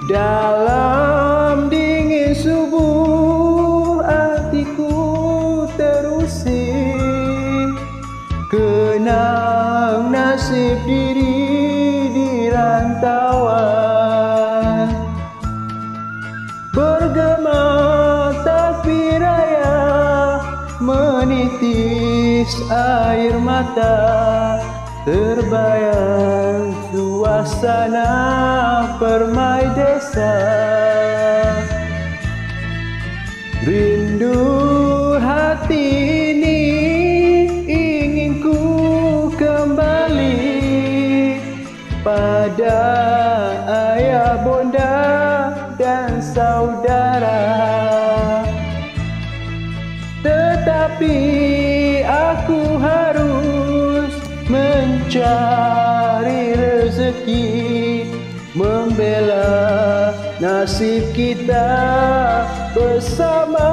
Dalam dingin subuh hatiku terusik, kenang nasib diri di rantauan. Bergema takbir raya, menitis air mata, terbayang suasana permai desa. Rindu hati ini ingin ku kembali pada ayah bonda dan saudara. Tetapi aku harus mencari rezeki, membela nasib kita bersama.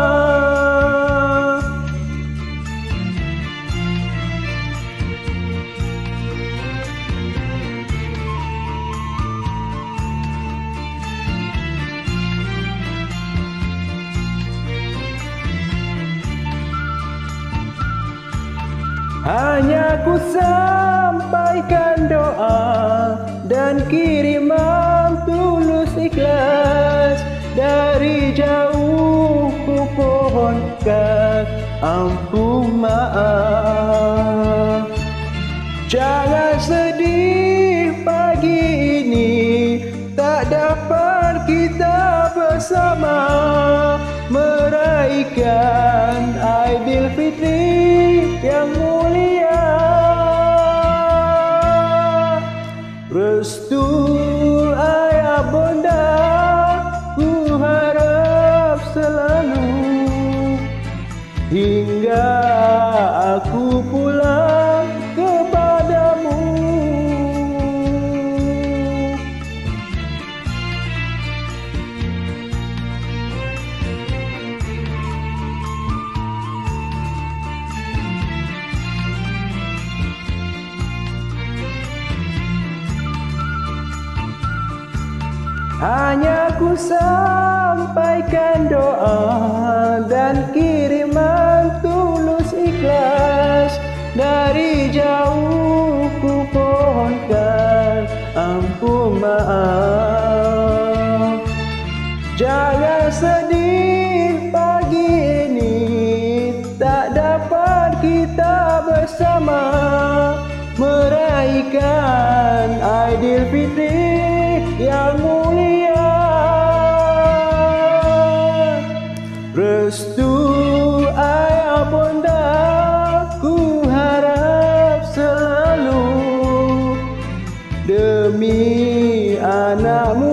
Hanya ku sampaikan doa dan kiriman tulus ikhlas. Dari jauh ku pohonkan ampun maaf. Jangan sedih pagi ini, tak dapat kita bersama meraihkan Aidilfitri yang mulia. Restu ayah bonda ku harap selalu, hingga aku pulang kepadamu. Hanya ku sampaikan doa dan kiriman tulus ikhlas. Dari jauh ku pohonkan ampun maaf. Jangan sedih pagi ini, tak dapat kita bersama meraihkan Aidilfitri yang mulia. Restu ayah bonda ku harap selalu, demi anakmu